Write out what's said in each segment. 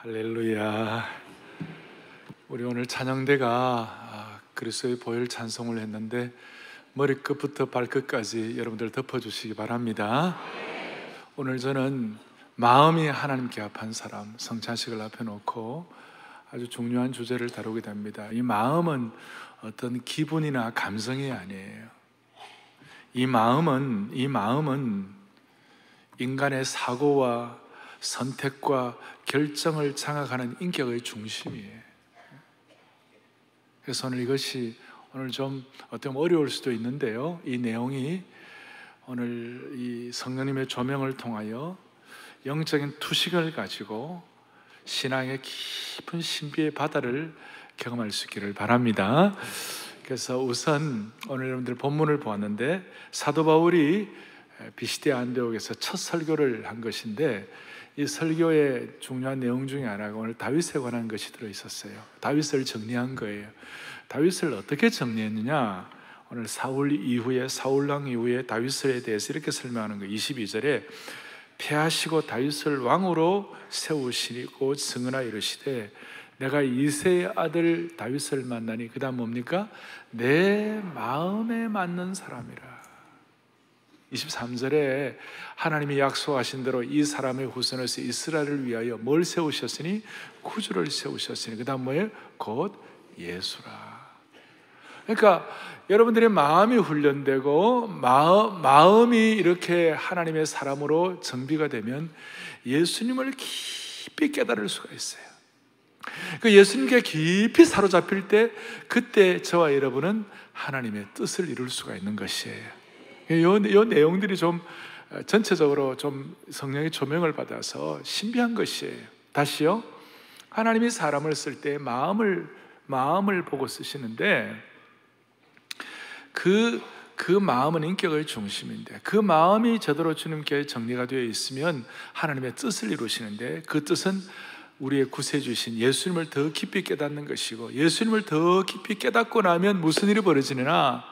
할렐루야. 우리 오늘 찬양대가 그리스도의 보혈 찬송을 했는데 머리끝부터 발끝까지 여러분들 덮어주시기 바랍니다. 오늘 저는 마음이 하나님께 합한 사람 성찬식을 앞에 놓고 아주 중요한 주제를 다루게 됩니다. 이 마음은 어떤 기분이나 감성이 아니에요. 이 마음은 인간의 사고와 선택과 결정을 장악하는 인격의 중심이에요. 그래서 이것이 오늘 좀 어떻게 보면 어려울 수도 있는데요, 이 내용이 오늘 이 성령님의 조명을 통하여 영적인 투식을 가지고 신앙의 깊은 신비의 바다를 경험할 수 있기를 바랍니다. 그래서 우선 오늘 여러분들 본문을 보았는데, 사도 바울이 비시디아 안디옥에서 첫 설교를 한 것인데, 이 설교의 중요한 내용 중에 하나가 오늘 다윗에 관한 것이 들어있었어요. 다윗을 정리한 거예요. 다윗을 어떻게 정리했느냐, 오늘 사울왕 이후에 다윗에 대해서 이렇게 설명하는 거예요. 22절에 패하시고 다윗을 왕으로 세우시고 승언하여 이르시되 내가 이새의 아들 다윗을 만나니, 그 다음 뭡니까? 내 마음에 맞는 사람이라. 23절에 하나님이 약속하신 대로 이 사람의 후손에서 이스라엘을 위하여 뭘 세우셨으니? 구주를 세우셨으니, 그 다음 뭐예요? 곧 예수라. 그러니까 여러분들의 마음이 훈련되고 마음이 이렇게 하나님의 사람으로 정비가 되면 예수님을 깊이 깨달을 수가 있어요. 그 예수님께 깊이 사로잡힐 때, 그때 저와 여러분은 하나님의 뜻을 이룰 수가 있는 것이에요. 이 내용들이 좀 전체적으로 좀 성령의 조명을 받아서 신비한 것이에요. 다시요, 하나님이 사람을 쓸 때 마음을 보고 쓰시는데, 그 마음은 인격의 중심인데, 그 마음이 제대로 주님께 정리가 되어 있으면 하나님의 뜻을 이루시는데, 그 뜻은 우리의 구세주신 예수님을 더 깊이 깨닫는 것이고, 예수님을 더 깊이 깨닫고 나면 무슨 일이 벌어지느냐,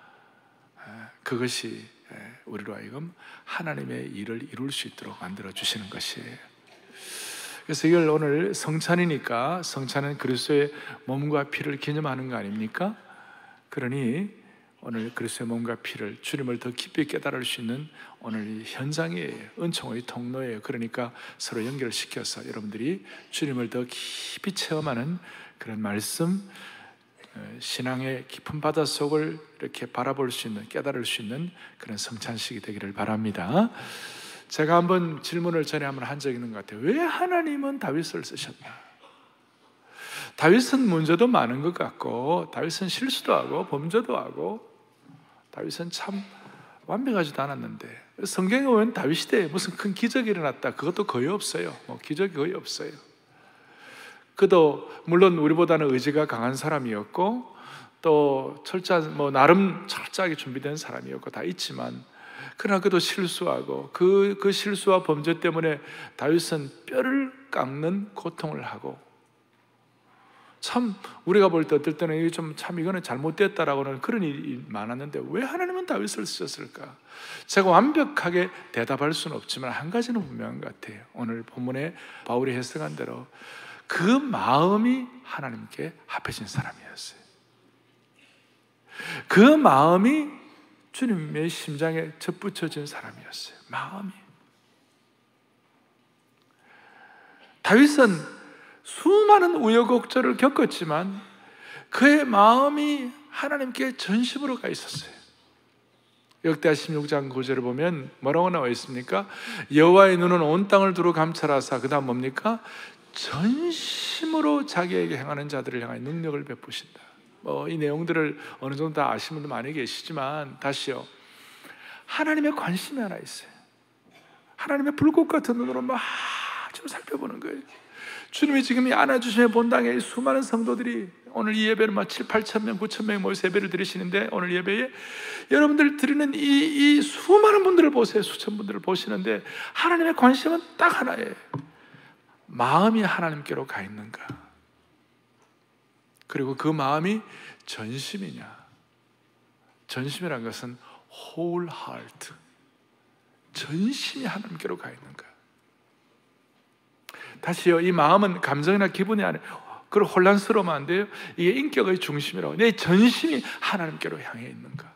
그것이 우리로 하여금 하나님의 일을 이룰 수 있도록 만들어 주시는 것이에요. 그래서 이걸 오늘 성찬이니까, 성찬은 그리스도의 몸과 피를 기념하는 거 아닙니까? 그러니 오늘 그리스도의 몸과 피를, 주님을 더 깊이 깨달을 수 있는 오늘 이 현장이에요. 은총의 통로예요. 그러니까 서로 연결시켜서 여러분들이 주님을 더 깊이 체험하는 그런 말씀, 신앙의 깊은 바닷속을 이렇게 바라볼 수 있는, 깨달을 수 있는 그런 성찬식이 되기를 바랍니다. 제가 한번 질문을 전에 한번 한 적이 있는 것 같아요. 왜 하나님은 다윗을 쓰셨나? 다윗은 문제도 많은 것 같고, 다윗은 실수도 하고 범죄도 하고, 다윗은 참 완벽하지도 않았는데, 성경에 보면 다윗 시대에 무슨 큰 기적이 일어났다, 그것도 거의 없어요. 기적이 거의 없어요. 그도 물론 우리보다는 의지가 강한 사람이었고, 또 나름 철저하게 준비된 사람이었고 다 있지만, 그러나 그도 실수하고 그 실수와 범죄 때문에 다윗은 뼈를 깎는 고통을 하고, 참 우리가 볼 때 어떨 때는 이거는 잘못됐다라고는 그런 일이 많았는데, 왜 하나님은 다윗을 쓰셨을까? 제가 완벽하게 대답할 수는 없지만 한 가지는 분명한 것 같아요. 오늘 본문에 바울이 해석한 대로 그 마음이 하나님께 합해진 사람이었어요. 그 마음이 주님의 심장에 접붙여진 사람이었어요. 마음이. 다윗은 수많은 우여곡절을 겪었지만 그의 마음이 하나님께 전심으로 가 있었어요. 역대하 16장 9절을 보면 뭐라고 나와 있습니까? 여호와의 눈은 온 땅을 두루 감찰하사, 그 다음 뭡니까? 전심으로 자기에게 행하는 자들을 향하여 능력을 베푸신다. 이 내용들을 어느 정도 다 아시는 분들 많이 계시지만, 다시요, 하나님의 관심이 하나 있어요. 하나님의 불꽃 같은 눈으로 막 좀 살펴보는 거예요. 주님이 지금 이 안아주심의 본당에 수많은 성도들이 오늘 이 예배를 7, 8천 명, 9천 명이 모여서 예배를 드리시는데, 오늘 예배에 여러분들 드리는 이 수많은 분들을 보세요. 수천 분들을 보시는데 하나님의 관심은 딱 하나예요. 마음이 하나님께로 가 있는가? 그리고 그 마음이 전심이냐? 전심이란 것은 whole heart, 전심이 하나님께로 가 있는가? 다시요, 이 마음은 감정이나 기분이 아니라 그걸 혼란스러우면 안 돼요. 이게 인격의 중심이라고. 내 전심이 하나님께로 향해 있는가.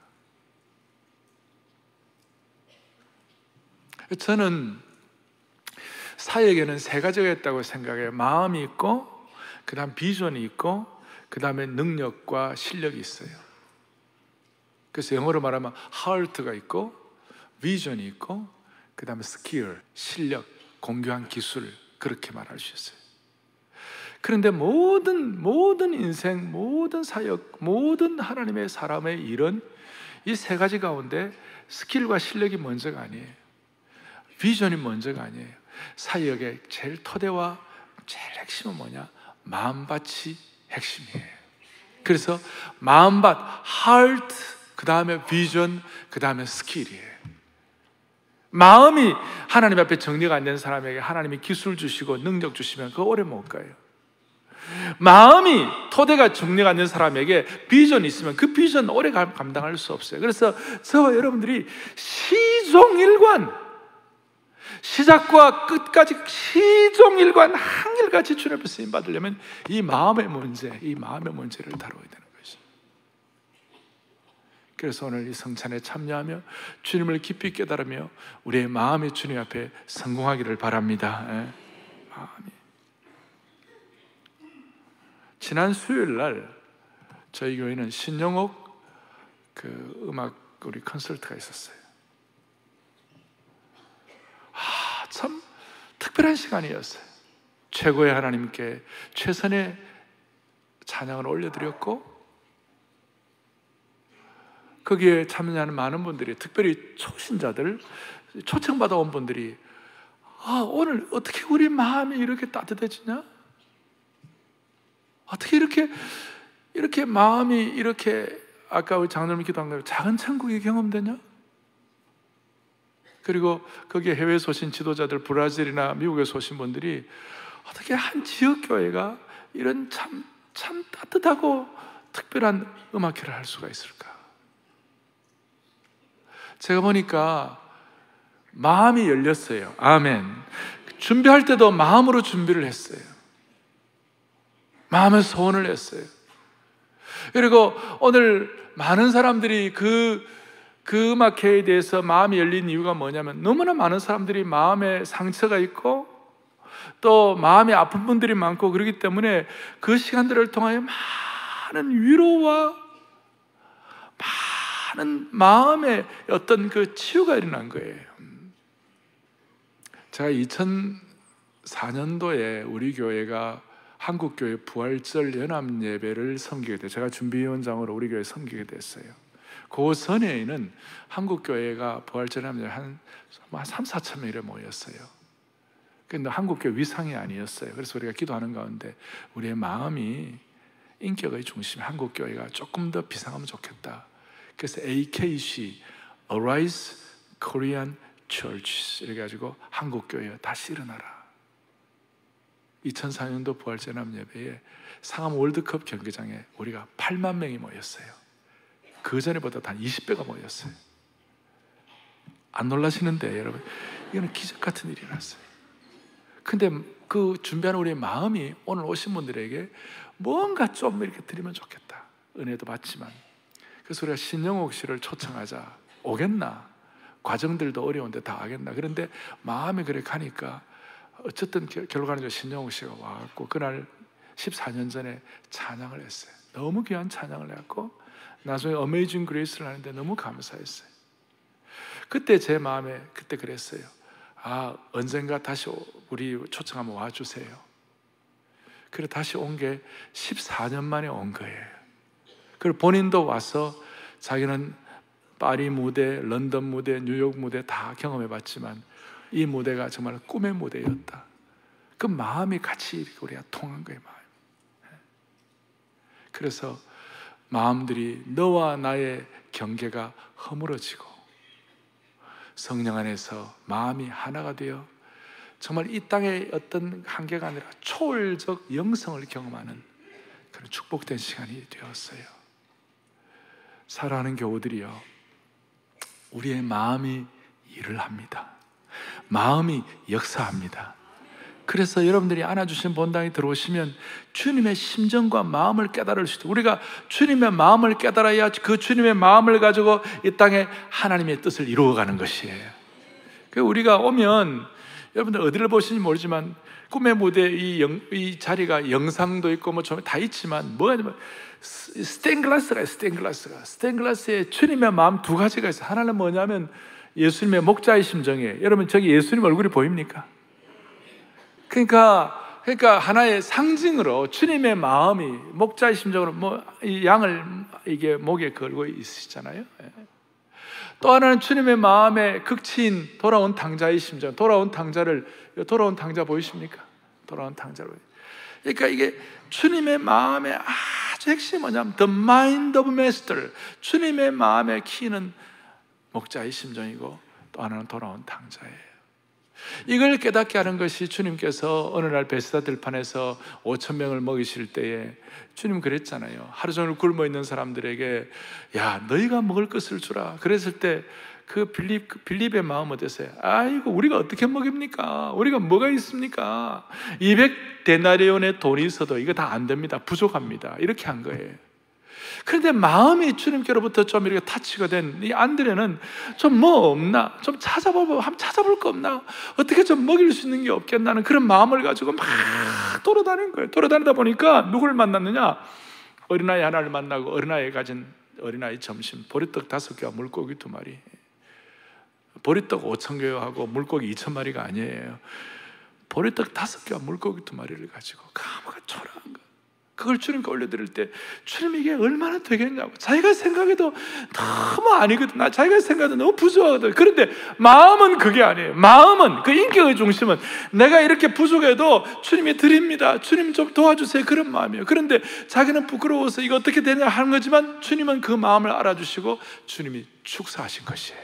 저는 사역에는 세 가지가 있다고 생각해요. 마음이 있고, 그 다음 비전이 있고, 그 다음에 능력과 실력이 있어요. 그래서 영어로 말하면 heart가 있고, vision이 있고, 그 다음에 skill, 실력, 공교한 기술, 그렇게 말할 수 있어요. 그런데 모든 인생, 모든 사역, 모든 하나님의 사람의 일은 이 세 가지 가운데 스킬과 실력이 먼저가 아니에요. 비전이 먼저가 아니에요. 사역의 제일 토대와 제일 핵심은 뭐냐? 마음밭이 핵심이에요. 그래서 마음밭, heart, 그 다음에 비전, 그 다음에 스킬이에요. 마음이 하나님 앞에 정리가 안 된 사람에게 하나님이 기술 주시고 능력 주시면 그거 오래 못 가요. 마음이 토대가 정리가 안 된 사람에게 비전이 있으면 그 비전 오래 감당할 수 없어요. 그래서 저와 여러분들이 시종일관, 시작과 끝까지 시종일관 한결같이 주님 앞에 쓰임 받으려면 이 마음의 문제를 다뤄야 되는 것이죠. 그래서 오늘 이 성찬에 참여하며 주님을 깊이 깨달으며 우리의 마음이 주님 앞에 성공하기를 바랍니다. 마음이. 지난 수요일 날 저희 교회는 신영옥 그 음악 우리 콘서트가 있었어요. 참 특별한 시간이었어요. 최고의 하나님께 최선의 찬양을 올려드렸고, 거기에 참여하는 많은 분들이, 특별히 초신자들, 초청받아 온 분들이 오늘 어떻게 우리 마음이 이렇게 따뜻해지냐? 어떻게 이렇게 마음이 이렇게, 아까 우리 장로님 기도한 대로 작은 천국이 경험되냐? 그리고 거기에 해외에 오신 지도자들, 브라질이나 미국에서 오신 분들이 어떻게 한 지역교회가 이런 참 따뜻하고 특별한 음악회를 할 수가 있을까? 제가 보니까 마음이 열렸어요. 아멘. 준비할 때도 마음으로 준비를 했어요. 마음의 소원을 했어요. 그리고 오늘 많은 사람들이 그 음악회에 대해서 마음이 열린 이유가 뭐냐면, 너무나 많은 사람들이 마음에 상처가 있고 또 마음이 아픈 분들이 많고 그렇기 때문에 그 시간들을 통하여 많은 위로와 많은 마음의 어떤 그 치유가 일어난 거예요. 제가 2004년도에 우리 교회가 한국교회 부활절 연합예배를 섬기게 돼요. 제가 준비위원장으로 우리 교회 섬기게 됐어요. 그 전에는 한국교회가 부활절 연합예배 한 3, 4천 명이 모였어요. 그런데 한국교회 위상이 아니었어요. 그래서 우리가 기도하는 가운데 우리의 마음이 인격의 중심, 한국교회가 조금 더 비상하면 좋겠다. 그래서 AKC, Arise Korean Church 이렇게 가지고 한국교회 다시 일어나라. 2004년도 부활절 연합예배에 상암 월드컵 경기장에 우리가 8만 명이 모였어요. 그 전에보다 한 20배가 모였어요. 안 놀라시는데 여러분, 이거는 기적 같은 일이 났어요. 근데 그 준비하는 우리의 마음이 오늘 오신 분들에게 뭔가 좀 이렇게 드리면 좋겠다. 은혜도 받지만. 그래서 우리가 신영옥 씨를 초청하자. 오겠나? 과정들도 어려운데 다 하겠나? 그런데 마음이 그래 가니까 어쨌든 결과는 신영옥 씨가 와갖고 그날 14년 전에 찬양을 했어요. 너무 귀한 찬양을 했고 나중에 어메이징 그레이스를 하는데 너무 감사했어요. 그때 제 마음에 그때 그랬어요. 언젠가 다시 우리 초청하면 와주세요. 그래 다시 온 게 14년 만에 온 거예요. 그리고 본인도 와서 자기는 파리 무대, 런던 무대, 뉴욕 무대 다 경험해봤지만 이 무대가 정말 꿈의 무대였다. 그 마음이 같이 이렇게 우리가 통한 거예요. 마음. 그래서 마음들이 너와 나의 경계가 허물어지고 성령 안에서 마음이 하나가 되어 정말 이 땅의 어떤 한계가 아니라 초월적 영성을 경험하는 그런 축복된 시간이 되었어요. 사랑하는 교우들이요, 우리의 마음이 일을 합니다. 마음이 역사합니다. 그래서 여러분들이 안아주신 본당에 들어오시면 주님의 심정과 마음을 깨달을 수 있도록, 우리가 주님의 마음을 깨달아야 그 주님의 마음을 가지고 이 땅에 하나님의 뜻을 이루어가는 것이에요. 그 우리가 오면, 여러분들 어디를 보시는지 모르지만 꿈의 무대 이 자리가 영상도 있고 뭐 다 있지만 뭐가 있냐면 스테인글라스가 있어요. 스테인글라스에 주님의 마음 두 가지가 있어요. 하나는 뭐냐면 예수님의 목자의 심정이에요. 여러분 저기 예수님 얼굴이 보입니까? 그러니까 하나의 상징으로 주님의 마음이 목자의 심정으로 뭐 이 양을 이게 목에 걸고 있으시잖아요. 또 하나는 주님의 마음의 극치인 돌아온 당자의 심정. 돌아온 당자 보이십니까? 돌아온 당자로. 그러니까 이게 주님의 마음의 아주 핵심이 뭐냐면 The mind of master. 주님의 마음의 키는 목자의 심정이고 또 하나는 돌아온 당자예요. 이걸 깨닫게 하는 것이 주님께서 어느 날 베스다 들판에서 5,000명을 먹이실 때에 주님 그랬잖아요. 하루 종일 굶어 있는 사람들에게 야 너희가 먹을 것을 주라. 그랬을 때 그 빌립의 마음 어땠어요? 아이고 우리가 어떻게 먹입니까? 우리가 뭐가 있습니까? 200데나리온의 돈이 있어도 이거 다 안 됩니다. 부족합니다. 이렇게 한 거예요. 그런데 마음이 주님께로부터 좀 이렇게 타치가 된 이 안드레는 좀 뭐 없나? 좀 한번 찾아볼 거 없나? 어떻게 좀 먹일 수 있는 게 없겠나는 그런 마음을 가지고 막 돌아다닌 거예요. 돌아다니다 보니까 누구를 만났느냐? 어린아이 하나를 만나고 어린아이가 가진 어린아이 점심 보리떡 5개와 물고기 2마리. 보리떡 5,000개하고 물고기 2,000마리가 아니에요. 보리떡 5개와 물고기 2마리를 가지고 가마가 초라한 거. 그걸 주님께 올려드릴 때 주님 이게 얼마나 되겠냐고. 자기가 생각해도 너무 아니거든. 자기가 생각해도 너무 부족하거든. 그런데 마음은 그게 아니에요. 마음은 그 인격의 중심은 내가 이렇게 부족해도 주님이 드립니다. 주님 좀 도와주세요. 그런 마음이에요. 그런데 자기는 부끄러워서 이거 어떻게 되냐 하는 거지만 주님은 그 마음을 알아주시고 주님이 축사하신 것이에요.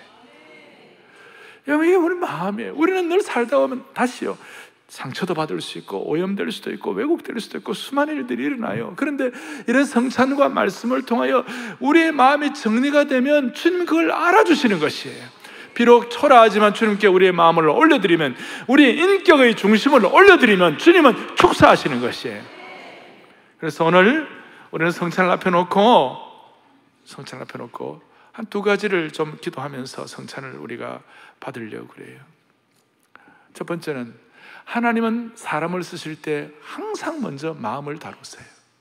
여러분 이게 우리 마음이에요. 우리는 늘 살다 보면 다시요 상처도 받을 수 있고 오염될 수도 있고 왜곡될 수도 있고 수많은 일들이 일어나요. 그런데 이런 성찬과 말씀을 통하여 우리의 마음이 정리가 되면 주님은 그걸 알아주시는 것이에요. 비록 초라하지만 주님께 우리의 마음을 올려드리면, 우리의 인격의 중심을 올려드리면 주님은 축사하시는 것이에요. 그래서 오늘 우리는 성찬을 앞에 놓고 한 2가지를 좀 기도하면서 성찬을 우리가 받으려고 그래요. 첫 번째는 하나님은 사람을 쓰실 때 항상 먼저 마음을 다루세요.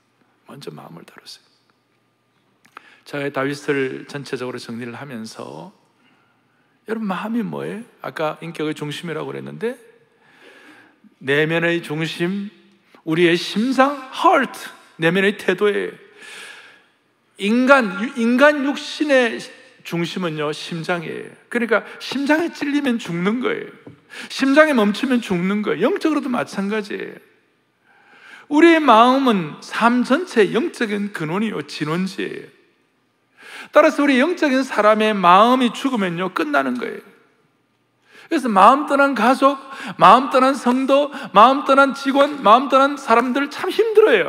제가 다윗을 전체적으로 정리를 하면서 여러분 마음이 뭐예요? 아까 인격의 중심이라고 그랬는데 내면의 중심, 우리의 심상, heart, 내면의 태도예요. 인간 육신의 중심은요 심장이에요. 그러니까 심장에 찔리면 죽는 거예요. 심장에 멈추면 죽는 거예요. 영적으로도 마찬가지예요. 우리의 마음은 삶 전체의 영적인 근원이요 진원지예요. 따라서 우리 영적인 사람의 마음이 죽으면요 끝나는 거예요. 그래서 마음 떠난 가족, 마음 떠난 성도, 마음 떠난 직원, 마음 떠난 사람들 참 힘들어요.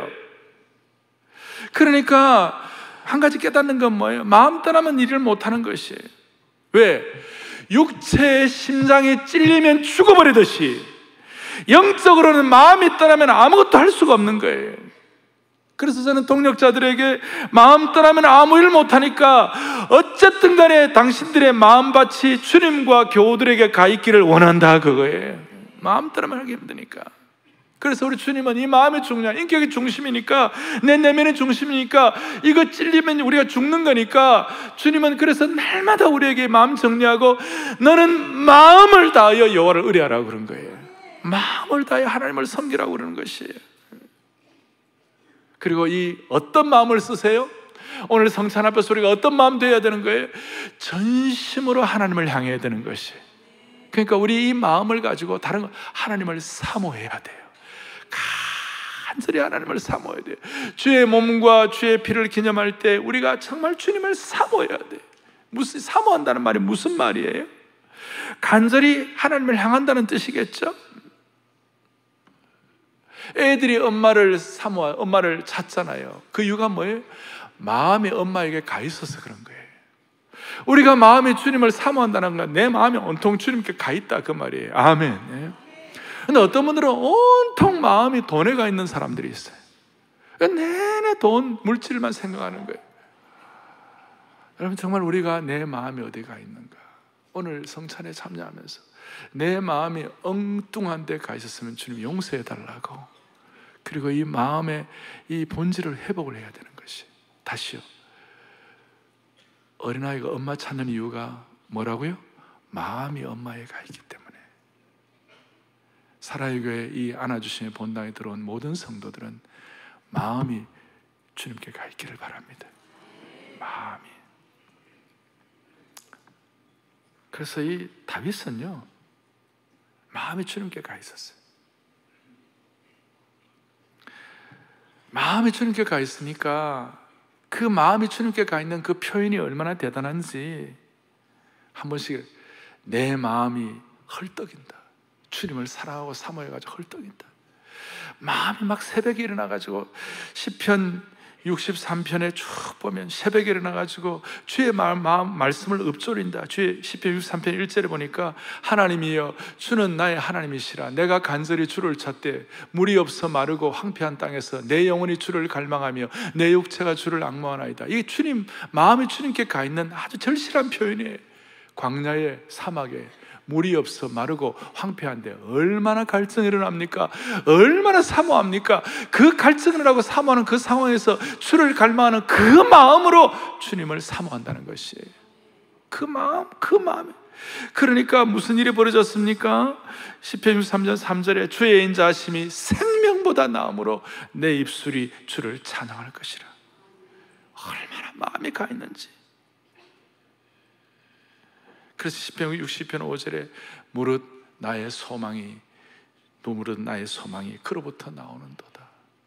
그러니까 한 가지 깨닫는 건 뭐예요? 마음 떠나면 일을 못하는 것이에요. 왜? 육체의 심장이 찔리면 죽어버리듯이 영적으로는 마음이 떠나면 아무것도 할 수가 없는 거예요. 그래서 저는 동력자들에게 마음 떠나면 아무 일 못하니까 어쨌든 간에 당신들의 마음밭이 주님과 교우들에게 가 있기를 원한다 그거예요. 마음 떠나면 하기 힘드니까. 그래서 우리 주님은 이 마음의 중요한 인격의 중심이니까, 내 내면의 중심이니까, 이거 찔리면 우리가 죽는 거니까 주님은 그래서 날마다 우리에게 마음 정리하고 너는 마음을 다하여 여호와를 의뢰하라고 그런 거예요. 마음을 다하여 하나님을 섬기라고 그러는 것이에요. 그리고 이 어떤 마음을 쓰세요? 오늘 성찬 앞에서 우리가 어떤 마음 되어야 되는 거예요? 전심으로 하나님을 향해야 되는 것이에요. 그러니까 우리 이 마음을 가지고 다른 거 하나님을 사모해야 돼요. 간절히 하나님을 사모해야 돼요. 주의 몸과 주의 피를 기념할 때 우리가 정말 주님을 사모해야 돼요. 무슨 사모한다는 말이 무슨 말이에요? 간절히 하나님을 향한다는 뜻이겠죠? 애들이 엄마를 찾잖아요. 그 이유가 뭐예요? 마음이 엄마에게 가 있어서 그런 거예요. 우리가 마음이 주님을 사모한다는 건 내 마음이 온통 주님께 가 있다 그 말이에요. 아멘. 근데 어떤 분들은 온통 마음이 돈에 가 있는 사람들이 있어요. 내내 돈, 물질만 생각하는 거예요. 여러분, 정말 우리가 내 마음이 어디 가 있는가? 오늘 성찬에 참여하면서 내 마음이 엉뚱한 데 가 있었으면 주님 용서해 달라고, 그리고 이 마음의 이 본질을 회복을 해야 되는 것이. 다시요, 어린아이가 엄마 찾는 이유가 뭐라고요? 마음이 엄마에 가 있기 때문에. 사랑의 교회 이 안아주심의 본당에 들어온 모든 성도들은 마음이 주님께 가 있기를 바랍니다. 마음이. 그래서 이 다윗은요, 마음이 주님께 가 있었어요. 마음이 주님께 가 있으니까 그 마음이 주님께 가 있는 그 표현이 얼마나 대단한지 한 번씩 내 마음이 헐떡인다. 주님을 사랑하고 사모해가지고 헐떡인다. 마음이 막 새벽에 일어나가지고 시편 63편에 쭉 보면 새벽에 일어나가지고 주의 말씀을 읊조린다. 주의 시편 63편 1절에 보니까 하나님이여 주는 나의 하나님이시라. 내가 간절히 주를 찾되 물이 없어 마르고 황폐한 땅에서 내 영혼이 주를 갈망하며 내 육체가 주를 앙모하나이다. 이게 주님, 마음이 주님께 가 있는 아주 절실한 표현이에요. 광야에, 사막에 물이 없어 마르고 황폐한데 얼마나 갈증이 일어납니까? 얼마나 사모합니까? 그 갈증을 하고 사모하는 그 상황에서 주를 갈망하는 그 마음으로 주님을 사모한다는 것이에요. 그 마음. 그러니까 무슨 일이 벌어졌습니까? 시편 63편 3절에 주의 인자하심이 생명보다 나음으로 내 입술이 주를 찬양할 것이라. 얼마나 마음이 가 있는지. 그래서 시편 60편 5절에 무릇 나의 소망이 그로부터 나오는도다.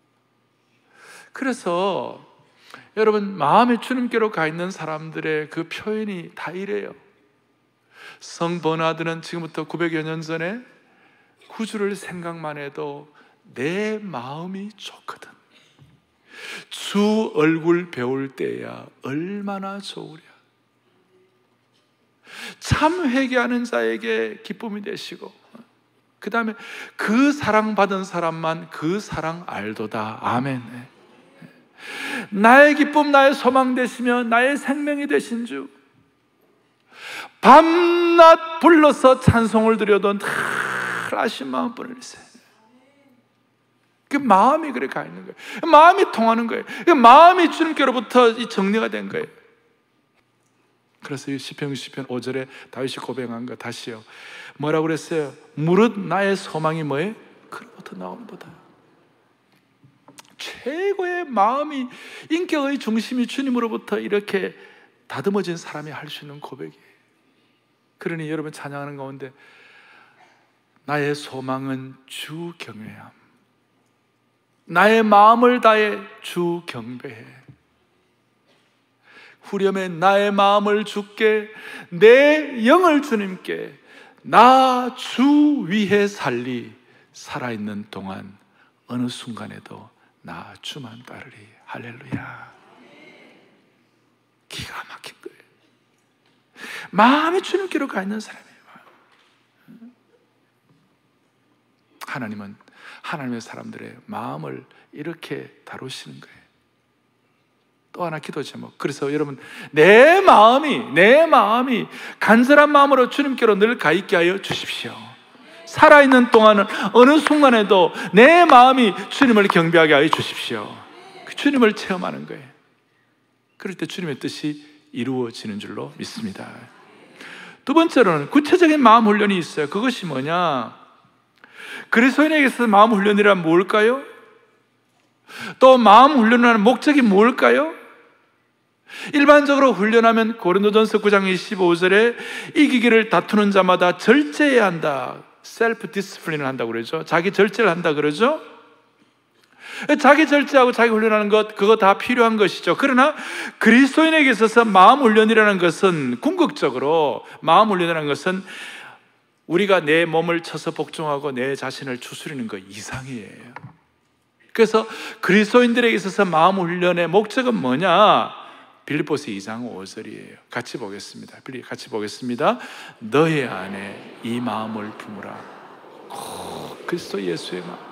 그래서 여러분, 마음이 주님께로 가 있는 사람들의 그 표현이 다 이래요. 성 버나드는 지금부터 900여 년 전에 구주를 생각만 해도 내 마음이 좋거든. 주 얼굴 배울 때야 얼마나 좋으랴. 참 회개하는 자에게 기쁨이 되시고, 그 다음에 그 사랑받은 사람만 그 사랑 알도다. 아멘. 나의 기쁨, 나의 소망 되시며 나의 생명이 되신 주, 밤낮 불러서 찬송을 드려도 늘 아신 마음뿐을 일세요. 그 마음이 그래 가 있는 거예요. 마음이 통하는 거예요. 마음이 주님께로부터 정리가 된 거예요. 그래서 이 시편 60편 5절에 다윗이 고백한 거 다시요. 뭐라고 그랬어요? 무릇 나의 소망이 뭐예요? 그로부터 나오는도다. 최고의 마음이, 인격의 중심이 주님으로부터 이렇게 다듬어진 사람이 할 수 있는 고백이에요. 그러니 여러분 찬양하는 가운데 나의 소망은 주 경외함, 나의 마음을 다해 주 경배해. 후렴에 나의 마음을 주께, 내 영을 주님께, 나 주 위해 살리. 살아있는 동안 어느 순간에도 나 주만 따르리. 할렐루야. 기가 막힌 거예요. 마음이 주님께로 가 있는 사람이에요. 하나님은 하나님의 사람들의 마음을 이렇게 다루시는 거예요. 또 하나 기도 제목. 그래서 여러분, 내 마음이 간절한 마음으로 주님께로 늘 가 있게 하여 주십시오. 살아있는 동안은 어느 순간에도 내 마음이 주님을 경배하게 하여 주십시오. 그 주님을 체험하는 거예요. 그럴 때 주님의 뜻이 이루어지는 줄로 믿습니다. 두 번째로는 구체적인 마음 훈련이 있어요. 그것이 뭐냐? 그리스도인에게서 마음 훈련이란 뭘까요? 또 마음 훈련하는 목적이 뭘까요? 일반적으로 훈련하면 고린도전서 9장 25절에 이기기를 다투는 자마다 절제해야 한다. 셀프 디스플린을 한다고 그러죠. 자기 절제를 한다 그러죠. 자기 절제하고 자기 훈련하는 것, 그거 다 필요한 것이죠. 그러나 그리스도인에게 있어서 마음 훈련이라는 것은, 궁극적으로 마음 훈련이라는 것은 우리가 내 몸을 쳐서 복종하고 내 자신을 추스리는 것 이상이에요. 그래서 그리스도인들에게 있어서 마음 훈련의 목적은 뭐냐? 빌립보서 2장 5절이에요. 같이 보겠습니다. 같이 보겠습니다. 너의 안에 이 마음을 품으라. 그리스도 예수의 마음.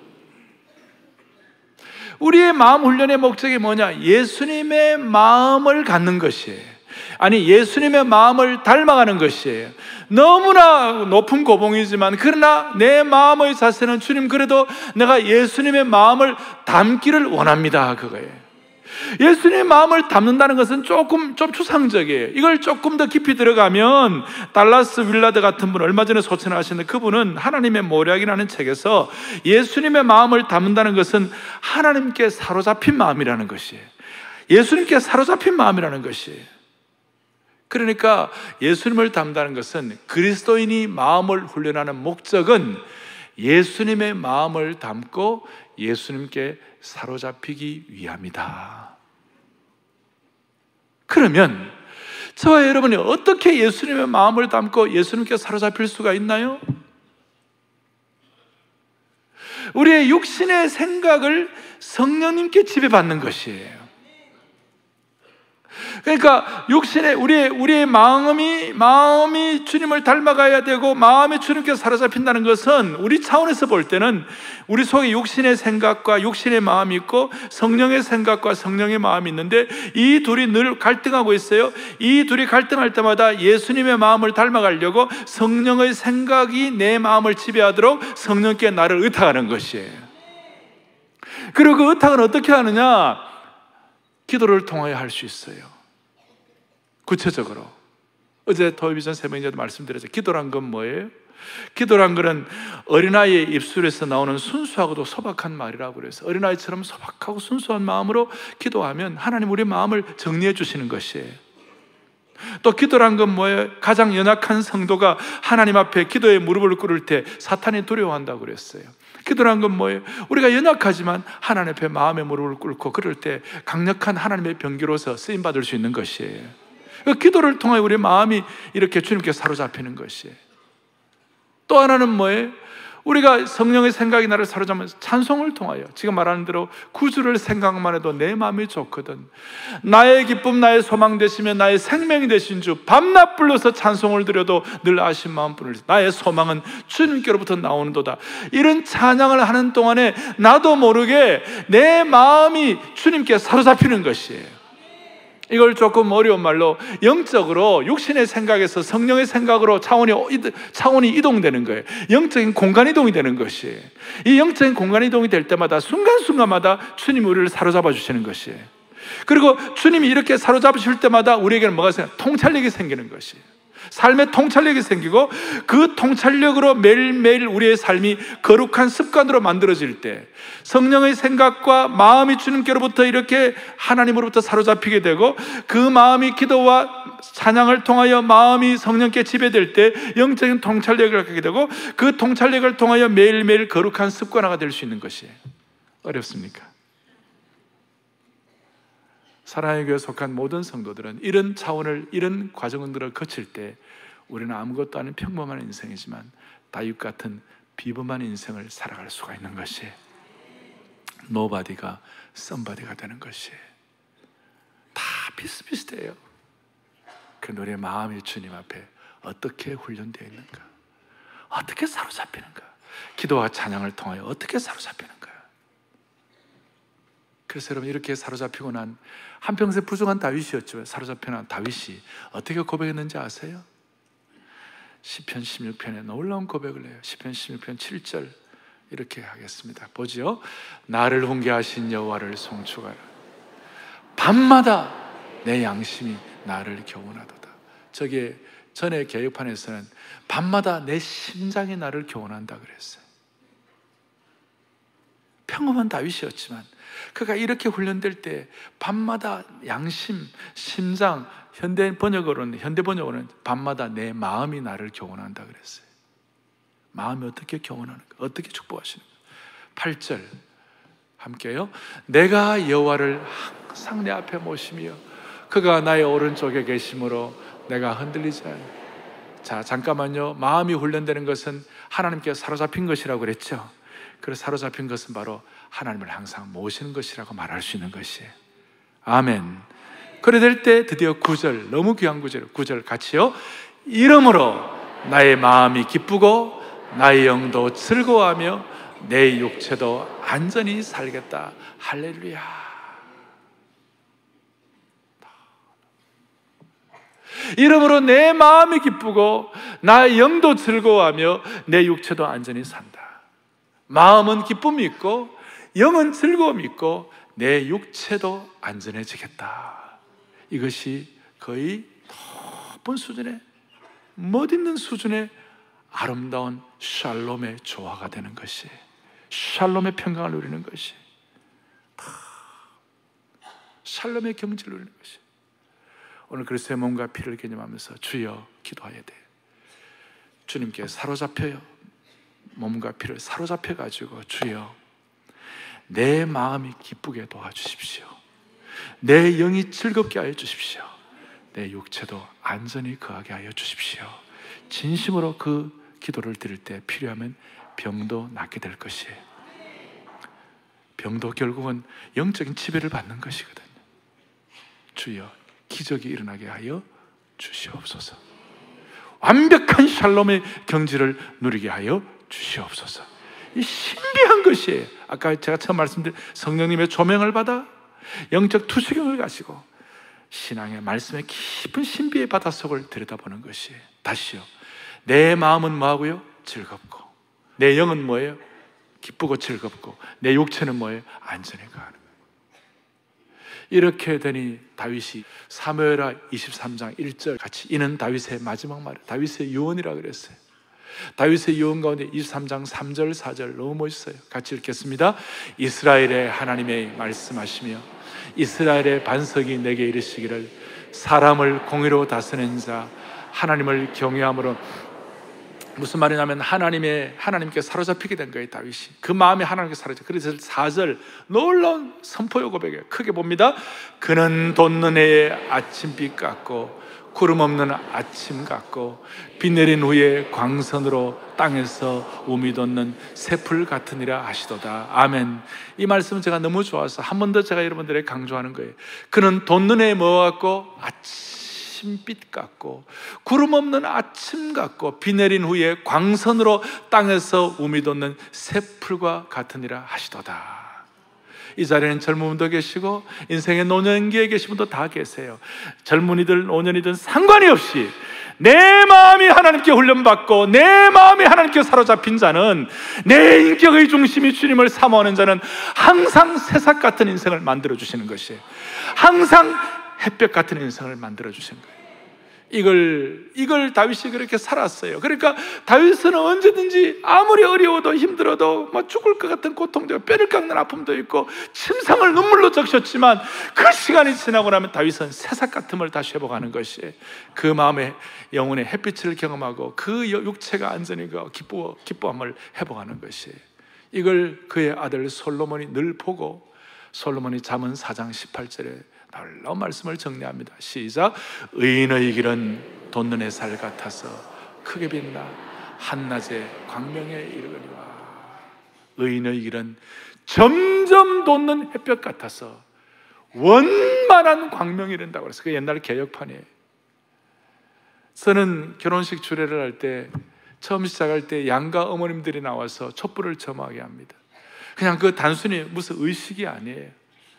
우리의 마음 훈련의 목적이 뭐냐? 예수님의 마음을 갖는 것이에요. 아니, 예수님의 마음을 닮아가는 것이에요. 너무나 높은 고봉이지만 그러나 내 마음의 자세는 주님, 그래도 내가 예수님의 마음을 담기를 원합니다, 그거예요. 예수님의 마음을 담는다는 것은 좀 추상적이에요. 이걸 조금 더 깊이 들어가면 달라스 윌라드 같은 분, 얼마 전에 소천하셨는데 그분은 하나님의 모략이라는 책에서 예수님의 마음을 담는다는 것은 하나님께 사로잡힌 마음이라는 것이에요. 예수님께 사로잡힌 마음이라는 것이에요. 그러니까 예수님을 담는다는 것은, 그리스도인이 마음을 훈련하는 목적은 예수님의 마음을 담고 예수님께 사로잡히기 위함이다. 그러면 저와 여러분이 어떻게 예수님의 마음을 담고 예수님께 사로잡힐 수가 있나요? 우리의 육신의 생각을 성령님께 지배받는 것이에요. 그러니까 우리의 마음이 주님을 닮아가야 되고 마음이 주님께 사로잡힌다는 것은, 우리 차원에서 볼 때는 우리 속에 육신의 생각과 육신의 마음이 있고 성령의 생각과 성령의 마음이 있는데, 이 둘이 늘 갈등하고 있어요. 이 둘이 갈등할 때마다 예수님의 마음을 닮아가려고 성령의 생각이 내 마음을 지배하도록 성령께 나를 의탁하는 것이에요. 그리고 그 의탁은 어떻게 하느냐? 기도를 통하여 할 수 있어요. 구체적으로 어제 토요비전 새벽에도 말씀드렸죠. 기도란 건 뭐예요? 기도란 것은 어린아이의 입술에서 나오는 순수하고도 소박한 말이라고 그래서, 어린아이처럼 소박하고 순수한 마음으로 기도하면 하나님 우리 마음을 정리해 주시는 것이에요. 또 기도란 건 뭐예요? 가장 연약한 성도가 하나님 앞에 기도에 무릎을 꿇을 때 사탄이 두려워한다고 그랬어요. 기도란 건 뭐예요? 우리가 연약하지만 하나님 앞에 마음의 무릎을 꿇고 그럴 때 강력한 하나님의 병기로서 쓰임받을 수 있는 것이에요. 그 기도를 통해 우리 마음이 이렇게 주님께 사로잡히는 것이에요. 또 하나는 뭐예요? 우리가 성령의 생각이 나를 사로잡으면 찬송을 통하여, 지금 말하는 대로 구주를 생각만 해도 내 마음이 좋거든. 나의 기쁨, 나의 소망 되시며 나의 생명이 되신 주, 밤낮 불러서 찬송을 드려도 늘 아신 마음뿐을, 나의 소망은 주님께로부터 나오는도다. 이런 찬양을 하는 동안에 나도 모르게 내 마음이 주님께 사로잡히는 것이에요. 이걸 조금 어려운 말로 영적으로 육신의 생각에서 성령의 생각으로 차원이 이동되는 거예요. 영적인 공간 이동이 되는 것이에요. 이 영적인 공간 이동이 될 때마다 순간순간마다 주님이 우리를 사로잡아 주시는 것이에요. 그리고 주님이 이렇게 사로잡으실 때마다 우리에게는 뭐가 생겨요? 통찰력이 생기는 것이에요. 삶의 통찰력이 생기고, 그 통찰력으로 매일매일 우리의 삶이 거룩한 습관으로 만들어질 때 성령의 생각과 마음이 주님께로부터 이렇게 하나님으로부터 사로잡히게 되고, 그 마음이 기도와 찬양을 통하여 마음이 성령께 지배될 때 영적인 통찰력을 갖게 되고, 그 통찰력을 통하여 매일매일 거룩한 습관화가 될 수 있는 것이에요. 어렵습니까? 사랑의 교회에 속한 모든 성도들은 이런 차원을, 이런 과정들을 거칠 때 우리는 아무것도 아닌 평범한 인생이지만 다윗 같은 비범한 인생을 살아갈 수가 있는 것이에요. 노바디가 썸바디가 되는 것이에요. 다 비슷비슷해요. 그 우리의 마음이 주님 앞에 어떻게 훈련되어 있는가, 어떻게 사로잡히는가, 기도와 찬양을 통하여 어떻게 사로잡히는가. 그래서 여러분, 이렇게 사로잡히고 난 한평생 부정한 다윗이었죠. 사로잡혀 난 다윗이 어떻게 고백했는지 아세요? 시편 16편에 놀라운 고백을 해요. 시편 16편 7절 이렇게 하겠습니다. 보지요. 나를 훈계하신 여호와를 송축하라. 밤마다 내 양심이 나를 교훈하도다. 저게 전에 개혁판에서는 밤마다 내 심장이 나를 교훈한다 그랬어요. 평범한 다윗이었지만 그가 이렇게 훈련될 때 밤마다 양심, 심장, 현대 번역어로는 밤마다 내 마음이 나를 교훈한다 그랬어요. 마음이 어떻게 교훈하는가, 어떻게 축복하시는가. 8절 함께요. 내가 여호와를 항상 내 앞에 모시며 그가 나의 오른쪽에 계심으로 내가 흔들리지 않아. 자, 잠깐만요. 마음이 훈련되는 것은 하나님께 사로잡힌 것이라고 그랬죠. 그래서 사로잡힌 것은 바로 하나님을 항상 모시는 것이라고 말할 수 있는 것이에요. 아멘. 그래 될 때 드디어 9절, 너무 귀한 9절 같이요. 이러므로 나의 마음이 기쁘고 나의 영도 즐거워하며 내 육체도 안전히 살겠다. 할렐루야. 이러므로 내 마음이 기쁘고 나의 영도 즐거워하며 내 육체도 안전히 산다. 마음은 기쁨이 있고 영은 즐거움이 있고 내 육체도 안전해지겠다. 이것이 거의 높은 수준의, 멋있는 수준의 아름다운 샬롬의 조화가 되는 것이, 샬롬의 평강을 누리는 것이, 샬롬의 경지를 누리는 것이. 오늘 그리스도의 몸과 피를 개념하면서 주여 기도해야 돼. 주님께 사로잡혀요. 몸과 피를 사로잡혀 가지고 주여 내 마음이 기쁘게 도와주십시오. 내 영이 즐겁게 하여 주십시오. 내 육체도 안전히 거하게 하여 주십시오. 진심으로 그 기도를 드릴 때 필요하면 병도 낫게 될 것이에요. 병도 결국은 영적인 지배를 받는 것이거든요. 주여 기적이 일어나게 하여 주시옵소서. 완벽한 샬롬의 경지를 누리게 하여 주시옵소서. 이 신비한 것이에요. 아까 제가 처음 말씀드린 성령님의 조명을 받아 영적 투시경을 가지고 신앙의 말씀의 깊은 신비의 바닷속을 들여다보는 것이에요. 다시요, 내 마음은 뭐하고요? 즐겁고, 내 영은 뭐예요? 기쁘고 즐겁고, 내 육체는 뭐예요? 안전해 가는 거예요. 이렇게 되니 다윗이 사무엘하 23장 1절 같이, 이는 다윗의 마지막 말, 다윗의 유언이라 그랬어요. 다윗의 유언 가운데 23장 3절 4절 너무 멋있어요. 같이 읽겠습니다. 이스라엘의 하나님의 말씀하시며 이스라엘의 반석이 내게 이르시기를 사람을 공의로 다스리는 자 하나님을 경외함으로. 무슨 말이냐면 하나님께 사로잡히게 된 거예요. 다윗이 그 마음이 하나님께 사로잡혀. 그래서 4절 놀라운 선포요 고백에 크게 봅니다. 그는 돋는 해의 아침빛 같고 구름 없는 아침 같고 비 내린 후에 광선으로 땅에서 우미 돋는 새풀 같으니라 하시도다. 아멘. 이 말씀은 제가 너무 좋아서 한 번 더 제가 여러분들에게 강조하는 거예요. 그는 돋는 해에 뭐 같고 아침빛 같고 구름 없는 아침 같고 비 내린 후에 광선으로 땅에서 우미 돋는 새풀과 같으니라 하시도다. 이 자리에는 젊은 분도 계시고 인생의 노년기에 계신 분도 다 계세요. 젊은이들 노년이든 상관이 없이 내 마음이 하나님께 훈련받고 내 마음이 하나님께 사로잡힌 자는, 내 인격의 중심이 주님을 사모하는 자는 항상 새싹 같은 인생을 만들어주시는 것이에요. 항상 햇볕 같은 인생을 만들어주시는 거예요. 이걸 다윗이 그렇게 살았어요. 그러니까 다윗은 언제든지 아무리 어려워도 힘들어도 막 죽을 것 같은 고통도, 뼈를 깎는 아픔도 있고 침상을 눈물로 적셨지만 그 시간이 지나고 나면 다윗은 새싹 같음을 다시 회복하는 것이, 그 마음의 영혼의 햇빛을 경험하고 그 육체가 안전히 기뻐함을 회복하는 것이, 이걸 그의 아들 솔로몬이 늘 보고, 솔로몬이 잠언 4장 18절에 놀라운 말씀을 정리합니다. 시작. 의인의 길은 돋는 햇살 같아서 크게 빛나 한낮의 광명에 이르거니와. 의인의 길은 점점 돋는 햇볕 같아서 원만한 광명이 이른다고 그랬어요. 그 옛날 개혁판이에요. 저는 결혼식 주례를 할 때, 처음 시작할 때 양가 어머님들이 나와서 촛불을 점하게 합니다. 그냥 그 단순히 무슨 의식이 아니에요.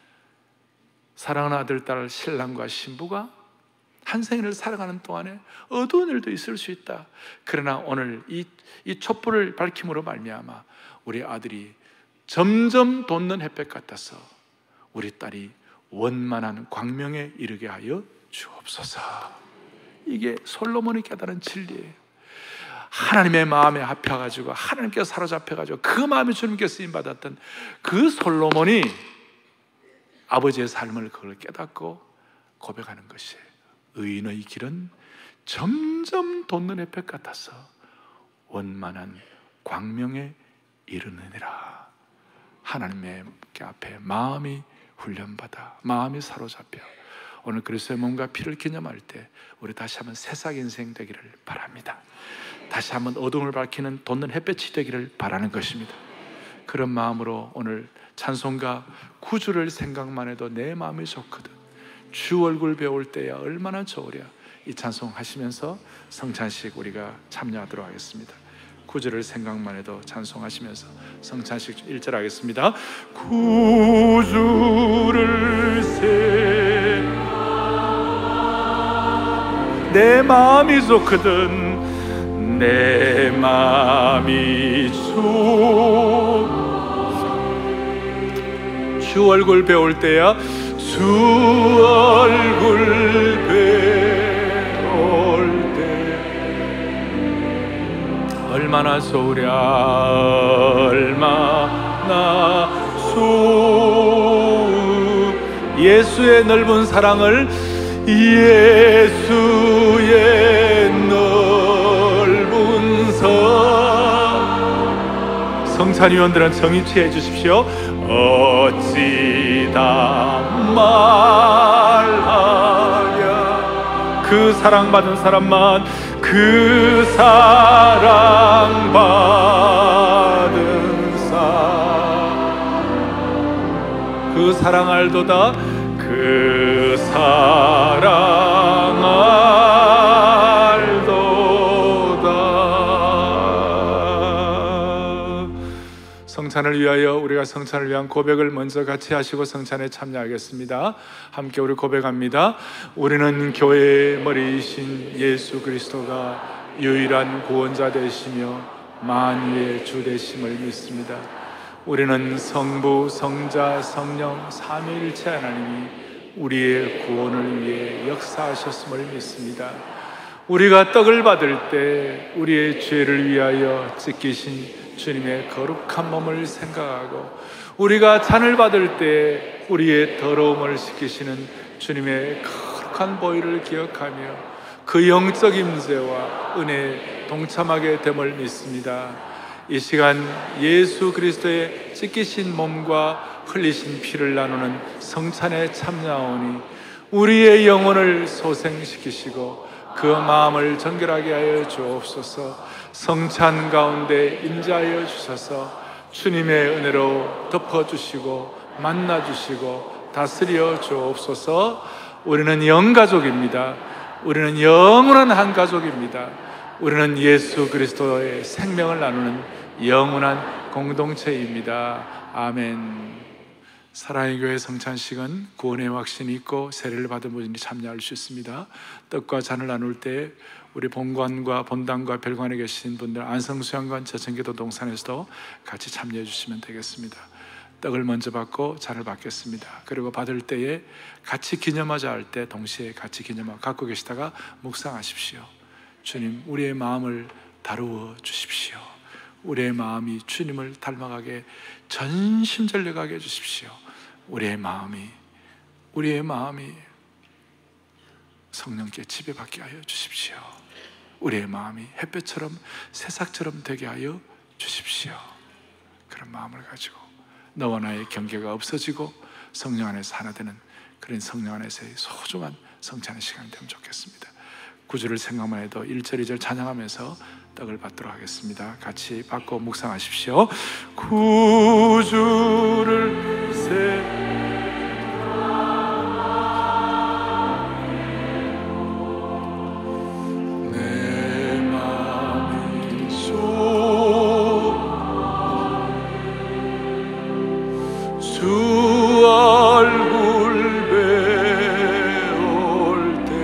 사랑하는 아들, 딸, 신랑과 신부가 한 생을 살아가는 동안에 어두운 일도 있을 수 있다. 그러나 오늘 이 촛불을 밝힘으로 말미암아 우리 아들이 점점 돋는 햇볕 같아서 우리 딸이 원만한 광명에 이르게 하여 주옵소서. 이게 솔로몬이 깨달은 진리예요. 하나님의 마음에 합해가지고 하나님께 사로잡혀가지고 그 마음이 주님께 쓰임받았던 그 솔로몬이 아버지의 삶을 그걸 깨닫고 고백하는 것이에요. 의인의 길은 점점 돋는 햇볕 같아서 원만한 광명에 이르느니라. 하나님의 앞에 마음이 훈련받아, 마음이 사로잡혀 오늘 그리스도의 몸과 피를 기념할 때 우리 다시 한번 새싹 인생 되기를 바랍니다. 다시 한번 어둠을 밝히는 돋는 햇볕이 되기를 바라는 것입니다. 그런 마음으로 오늘 찬송가 구주를 생각만 해도 내 마음이 좋거든, 주 얼굴 배울 때야 얼마나 좋으랴, 이 찬송 하시면서 성찬식 우리가 참여하도록 하겠습니다. 구절을 생각만 해도 찬송하시면서 성찬식 1절 하겠습니다. 구주를 내 마음이 좋거든 내 마음이 주 얼굴 배울 때야 주 얼굴 배울 때 얼마나 좋으랴 얼마나 예수의 넓은 사랑을 예수의 넓은 성찬위원들은 정의 취해 주십시오. 어찌다 말하랴 그 사랑받은 사람만 그 사랑받은 그 사랑 알도다 그 사랑 알도다. 성찬을 위하여 우리가 성찬을 위한 고백을 먼저 같이 하시고 성찬에 참여하겠습니다. 함께 우리 고백합니다. 우리는 교회의 머리이신 예수 그리스도가 유일한 구원자 되시며 만유의 주 되심을 믿습니다. 우리는 성부, 성자, 성령 삼위일체 하나님이 우리의 구원을 위해 역사하셨음을 믿습니다. 우리가 떡을 받을 때 우리의 죄를 위하여 찢기신 주님의 거룩한 몸을 생각하고 우리가 잔을 받을 때 우리의 더러움을 씻기시는 주님의 거룩한 보혈을 기억하며 그 영적 임재와 은혜에 동참하게 됨을 믿습니다. 이 시간 예수 그리스도의 찢기신 몸과 흘리신 피를 나누는 성찬에 참여하오니 우리의 영혼을 소생시키시고 그 마음을 정결하게 하여 주옵소서. 성찬 가운데 임재하여 주셔서 주님의 은혜로 덮어주시고 만나주시고 다스려 주옵소서. 우리는 영가족입니다. 우리는 영원한 한 가족입니다. 우리는 예수 그리스도의 생명을 나누는 영원한 공동체입니다. 아멘. 사랑의 교회 성찬식은 구원의 확신이 있고 세례를 받은 분이 참여할 수 있습니다. 떡과 잔을 나눌 때 우리 본관과 본당과 별관에 계신 분들 안성수양관 저천기도 동산에서도 같이 참여해 주시면 되겠습니다. 떡을 먼저 받고 잔을 받겠습니다. 그리고 받을 때에 같이 기념하자 할 때 동시에 같이 기념하고 갖고 계시다가 묵상하십시오. 주님, 우리의 마음을 다루어 주십시오. 우리의 마음이 주님을 닮아가게 전심전력하게 해주십시오. 우리의 마음이 성령께 지배받게 하여 주십시오. 우리의 마음이 햇볕처럼 새싹처럼 되게 하여 주십시오. 그런 마음을 가지고 너와 나의 경계가 없어지고 성령 안에서 하나 되는 그런 성령 안에서의 소중한 성찬의 시간이 되면 좋겠습니다. 구주를 생각만 해도 1절 2절 찬양하면서 떡을 받도록 하겠습니다. 같이 받고 묵상하십시오. 구주를 내 마음이 주 얼굴 배울 때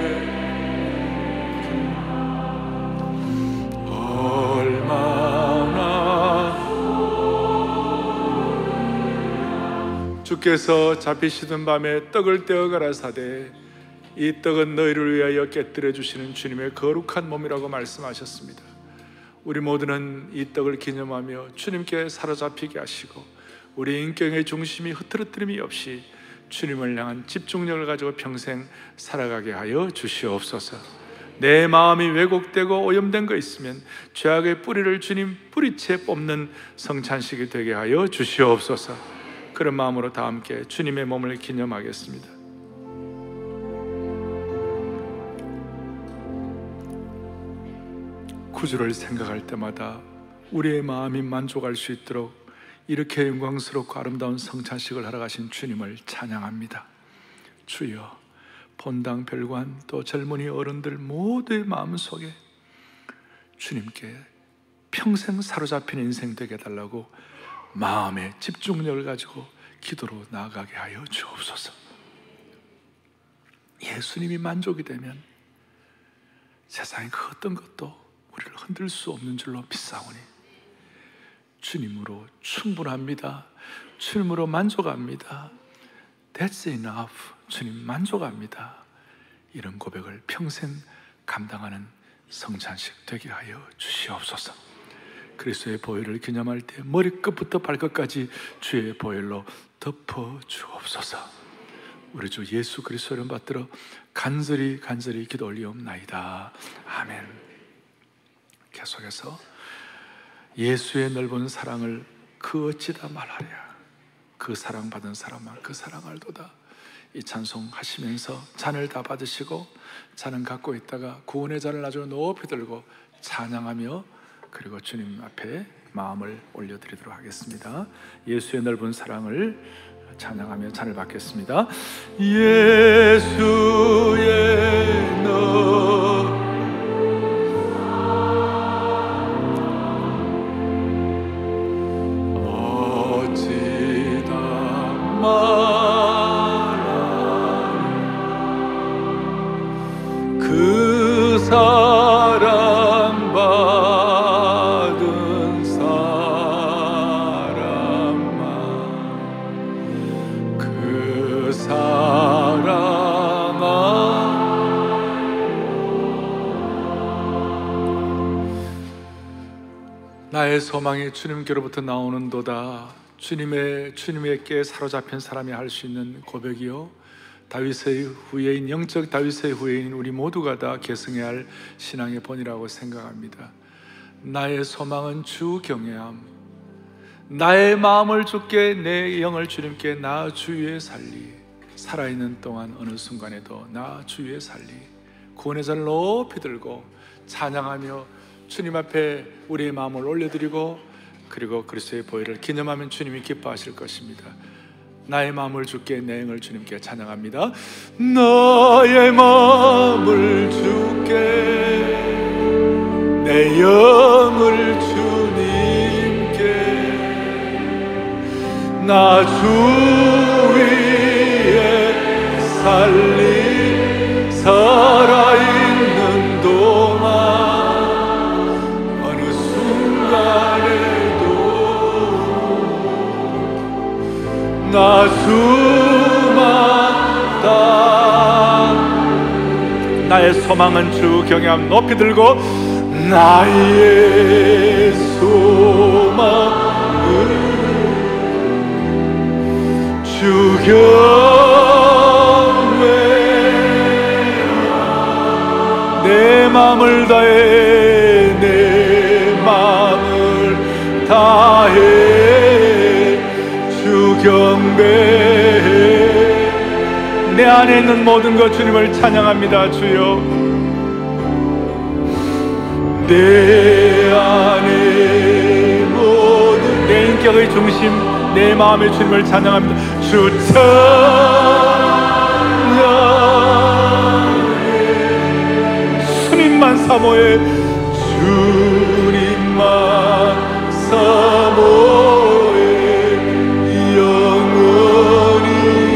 주께서 잡히시던 밤에 떡을 떼어 가라사대 이 떡은 너희를 위하여 깨뜨려 주시는 주님의 거룩한 몸이라고 말씀하셨습니다. 우리 모두는 이 떡을 기념하며 주님께 사로잡히게 하시고 우리 인격의 중심이 흐트러뜨림이 없이 주님을 향한 집중력을 가지고 평생 살아가게 하여 주시옵소서. 내 마음이 왜곡되고 오염된 거 있으면 죄악의 뿌리를 주님 뿌리채 뽑는 성찬식이 되게 하여 주시옵소서. 그런 마음으로 다 함께 주님의 몸을 기념하겠습니다. 구주를 생각할 때마다 우리의 마음이 만족할 수 있도록 이렇게 영광스럽고 아름다운 성찬식을 하러 가신 주님을 찬양합니다. 주여, 본당 별관 또 젊은이 어른들 모두의 마음속에 주님께 평생 사로잡힌 인생 되게 해달라고 마음의 집중력을 가지고 기도로 나아가게 하여 주옵소서. 예수님이 만족이 되면 세상의 그 어떤 것도 우리를 흔들 수 없는 줄로 믿사오니 주님으로 충분합니다. 주님으로 만족합니다. That's enough. 주님 만족합니다. 이런 고백을 평생 감당하는 성찬식 되게 하여 주시옵소서. 그리스도의 보혈을 기념할 때 머리끝부터 발끝까지 주의 보혈로 덮어 주옵소서. 우리 주 예수 그리스도를 이름 받들어 간절히 기도 올리옵나이다. 아멘. 계속해서 예수의 넓은 사랑을 그 어찌다 말하랴. 그 사랑받은 사람만 그 사랑알도다. 이 찬송 하시면서 잔을 다 받으시고 잔은 갖고 있다가 구원의 잔을 나중에 높이 들고 찬양하며 그리고 주님 앞에 마음을 올려드리도록 하겠습니다. 예수의 넓은 사랑을 찬양하며 잔을 받겠습니다. 예수의 넓은 어찌다 말하랴. 그 사랑받은 사람만 그 사랑아 나의 소망이 주님께로부터 나오는도다. 주님에게 사로잡힌 사람이 할 수 있는 고백이요, 다윗의 후예인, 영적 다윗의 후예인 우리 모두가 다 계승해야 할 신앙의 본이라고 생각합니다. 나의 소망은 주 경외함. 나의 마음을 주께, 내 영을 주님께 나 주 위에 살리. 살아있는 동안 어느 순간에도 나 주 위에 살리. 구원의 잔을 높이 들고 찬양하며 주님 앞에 우리의 마음을 올려드리고 그리고 그리스도의 보혈을 기념하면 주님이 기뻐하실 것입니다. 나의 마음을 주께, 내 영을 주님께 찬양합니다. 나의 마음을 주께, 내 영을 주님께 나 주 위에 살리. 살아있는 동안 어느 순간에도 나 수만다. 나의 소망은 주 경외함. 높이 들고 나의 소망은 주 경외. 내 맘을 다해, 내 맘을 다해 주 경배해. 내 안에 있는 모든 것 주님을 찬양합니다. 주여, 내 안에 모든 내 인격의 중심, 내 마음의 주님을 찬양합니다. 주 찬양해. 주님만 사모해. 주님만 사모해. 영원히.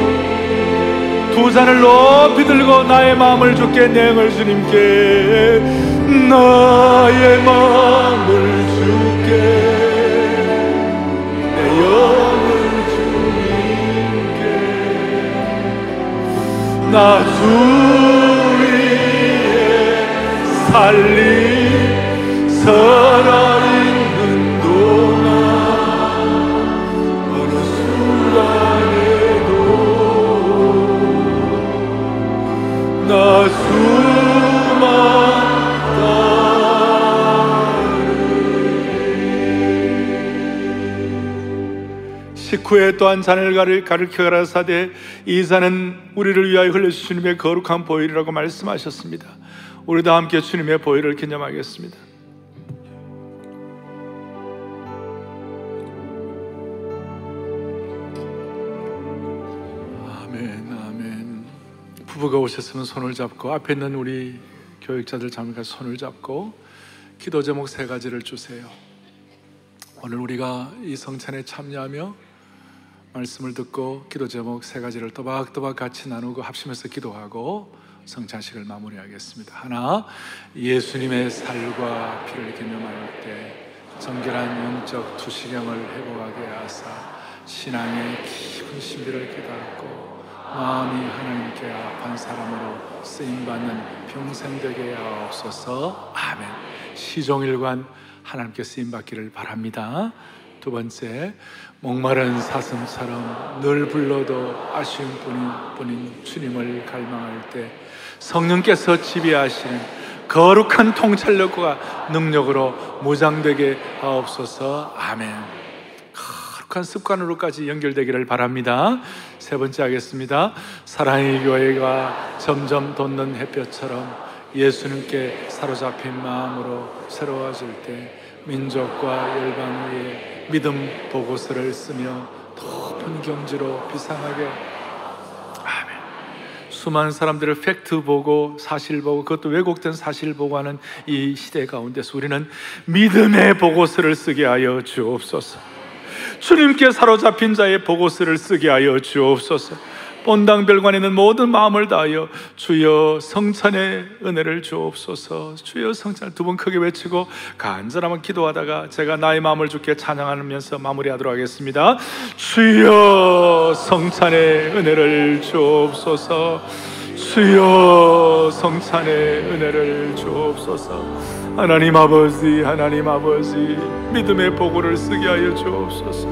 두 잔을 높이 들고 나의 마음을 주께, 내 영을 주님께. 나의 마음을 주께, 내 영을 주님께. 나 주 위에 살리. 살아있는 동안 어느 순간에도 나 수만 따르리. 식후에 또한 잔을 가르쳐 가라사대 이 잔은 우리를 위하여 흘려주신 주님의 거룩한 보혈이라고 말씀하셨습니다. 우리도 함께 주님의 보혈을 기념하겠습니다. 아멘. 부부가 오셨으면 손을 잡고, 앞에 있는 우리 교육자들 자매가 손을 잡고 기도 제목 3가지를 주세요. 오늘 우리가 이 성찬에 참여하며 말씀을 듣고 기도 제목 세 가지를 또박또박 같이 나누고 합심해서 기도하고 성찬식을 마무리하겠습니다. 하나, 예수님의 살과 피를 기념할 때 정결한 영적 투시경을 회복하게 하사 신앙의 깊은 신비를 깨닫고 마음이 하나님께 합한 사람으로 쓰임받는 평생 되게 하옵소서. 아멘. 시종일관 하나님께 쓰임받기를 바랍니다. 두 번째, 목마른 사슴처럼 늘 불러도 아쉬운 뿐인 주님을 갈망할 때 성령께서 지배하시는 거룩한 통찰력과 능력으로 무장되게 하옵소서. 아멘. 거룩한 습관으로까지 연결되기를 바랍니다. 세 번째 하겠습니다. 사랑의 교회가 점점 돋는 햇볕처럼 예수님께 사로잡힌 마음으로 새로워질 때 민족과 열방 위에 믿음 보고서를 쓰며 높은 경지로 비상하게. 아멘. 수많은 사람들을 팩트 보고 사실 보고 그것도 왜곡된 사실 보고 하는 이 시대 가운데서 우리는 믿음의 보고서를 쓰게 하여 주옵소서. 주님께 사로잡힌 자의 보고서를 쓰게 하여 주옵소서. 본당별관에 있는 모든 마음을 다하여 주여 성찬의 은혜를 주옵소서. 주여 성찬을 두 번 크게 외치고 간절하면 기도하다가 제가 나의 마음을 주께 찬양하면서 마무리하도록 하겠습니다. 주여 성찬의 은혜를 주옵소서. 주여 성찬의 은혜를 주옵소서. 하나님 아버지, 하나님 아버지, 믿음의 보고를 쓰게 하여 주옵소서.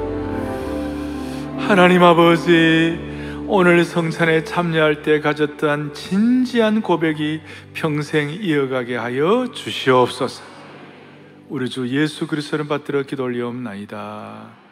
하나님 아버지, 오늘 성찬에 참여할 때 가졌던 진지한 고백이 평생 이어가게 하여 주시옵소서. 우리 주 예수 그리스도를 받들어 기도 올리옵나이다.